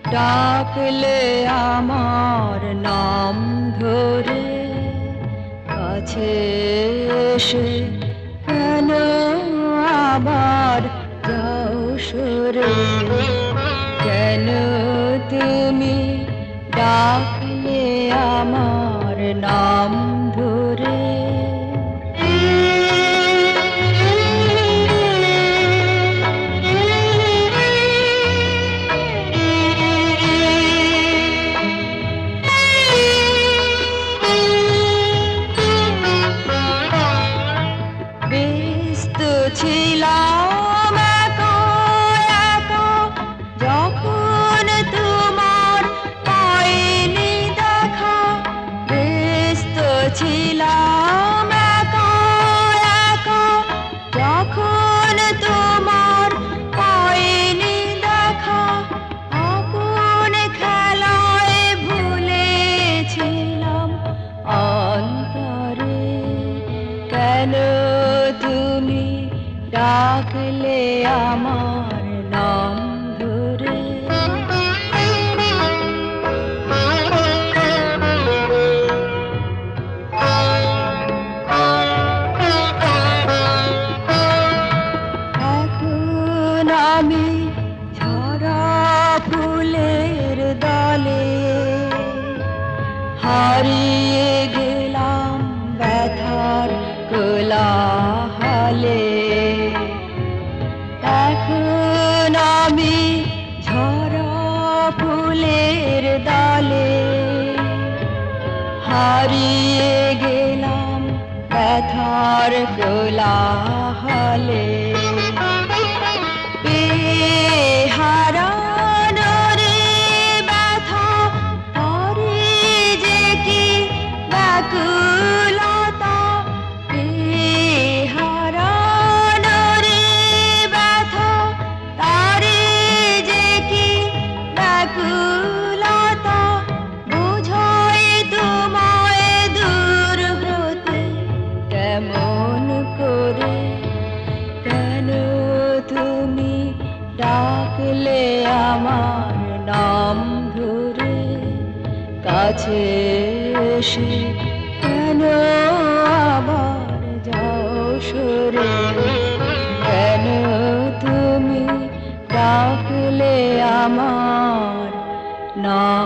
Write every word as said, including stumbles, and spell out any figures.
ডাকলে আমার নাম ধরে কাছে এসে কেন আবার যাও সরে কেন তুমি ডাকলে আমার নাম ধরে ছিলাম একা একা যখন তোমার পাইনি দেখা ব্যস্ত ছিলাম একা একা যখন তোমার পাইনি দেখা আপন খেলায় ভুলেছিলাম অন্তরে কেন তুমি ডাকলে আমার নাম ধরে এখন আমি ঝরা ফুলের দলে হারিয়ে গেলাম ব্যথার কোলাহলে এখন আমি ঝরা ফুলের ডালে হারিয়ে গেলাম ব্যথার কোলাহলে হারানোর ব্যথা তারে যে কি ব্যাকুলতা হারানোর ব্যথা তারে যে কি ব্যাকুলতা বোঝাই তোমায় দূর হতে কেমন করে কেন তুমি ডাকলে আমার নাম ধরে কাছে এসে কেন আবার যাও সরে কেন তুমি ডাকলে আমার নাম